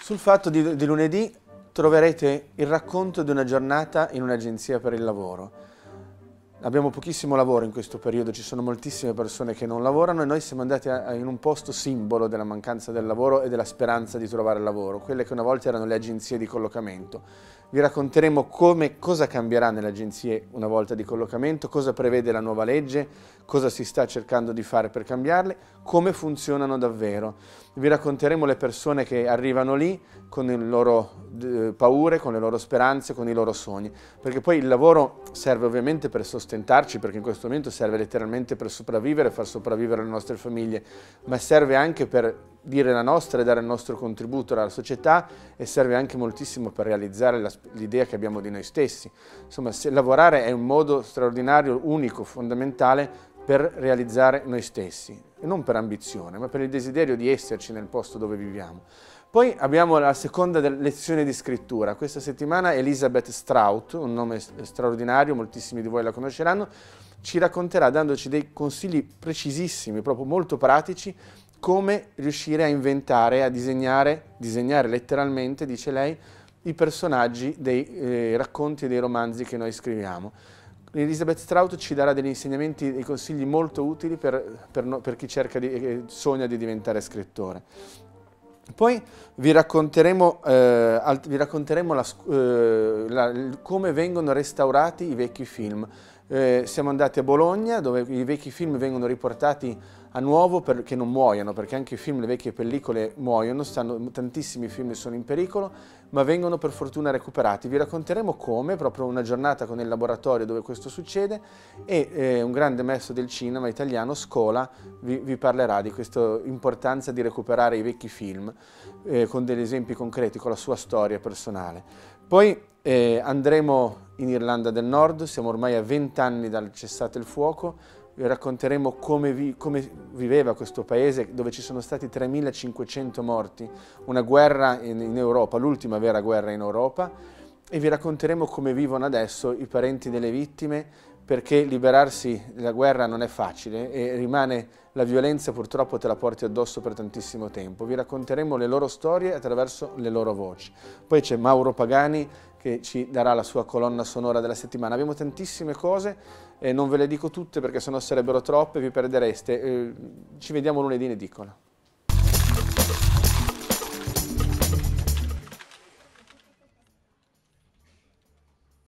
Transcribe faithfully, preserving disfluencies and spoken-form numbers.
Sul fatto di, di lunedì troverete il racconto di una giornata in un'agenzia per il lavoro. Abbiamo pochissimo lavoro in questo periodo, ci sono moltissime persone che non lavorano e noi siamo andati a, a, in un posto simbolo della mancanza del lavoro e della speranza di trovare lavoro, quelle che una volta erano le agenzie di collocamento. Vi racconteremo come, cosa cambierà nelle agenzie una volta di collocamento, cosa prevede la nuova legge, cosa si sta cercando di fare per cambiarle, come funzionano davvero. Vi racconteremo le persone che arrivano lì con le loro eh, paure, con le loro speranze, con i loro sogni, perché poi il lavoro serve ovviamente per sostentarci, perché in questo momento serve letteralmente per sopravvivere, far sopravvivere le nostre famiglie, ma serve anche per dire la nostra e dare il nostro contributo alla società e serve anche moltissimo per realizzare l'idea che abbiamo di noi stessi. Insomma, se lavorare è un modo straordinario, unico, fondamentale per realizzare noi stessi, e non per ambizione, ma per il desiderio di esserci nel posto dove viviamo. Poi abbiamo la seconda lezione di scrittura. Questa settimana Elisabeth Strout, un nome straordinario, moltissimi di voi la conosceranno, ci racconterà, dandoci dei consigli precisissimi, proprio molto pratici, come riuscire a inventare, a disegnare, disegnare letteralmente, dice lei, i personaggi dei eh, racconti e dei romanzi che noi scriviamo. Elisabeth Strout ci darà degli insegnamenti, dei consigli molto utili per, per, no, per chi cerca di, eh, sogna di diventare scrittore. Poi vi racconteremo, eh, vi racconteremo la, eh, la, come vengono restaurati i vecchi film. Eh, siamo andati a Bologna, dove i vecchi film vengono riportati a nuovo perché non muoiono, perché anche i film, le vecchie pellicole muoiono, stanno, tantissimi film sono in pericolo, ma vengono per fortuna recuperati. Vi racconteremo come, proprio una giornata con il laboratorio dove questo succede, e eh, un grande maestro del cinema italiano, Scola, vi, vi parlerà di questa importanza di recuperare i vecchi film, eh, con degli esempi concreti, con la sua storia personale. Poi eh, andremo in Irlanda del Nord, siamo ormai a vent'anni dal cessate il fuoco. Vi racconteremo come, vi, come viveva questo paese, dove ci sono stati tremilacinquecento morti, una guerra in, in Europa, l'ultima vera guerra in Europa, e vi racconteremo come vivono adesso i parenti delle vittime, perché liberarsi dalla guerra non è facile e rimane, la violenza purtroppo te la porti addosso per tantissimo tempo. Vi racconteremo le loro storie attraverso le loro voci. Poi c'è Mauro Pagani che ci darà la sua colonna sonora della settimana. Abbiamo tantissime cose e non ve le dico tutte perché sennò sarebbero troppe, vi perdereste. Eh, ci vediamo lunedì in edicola.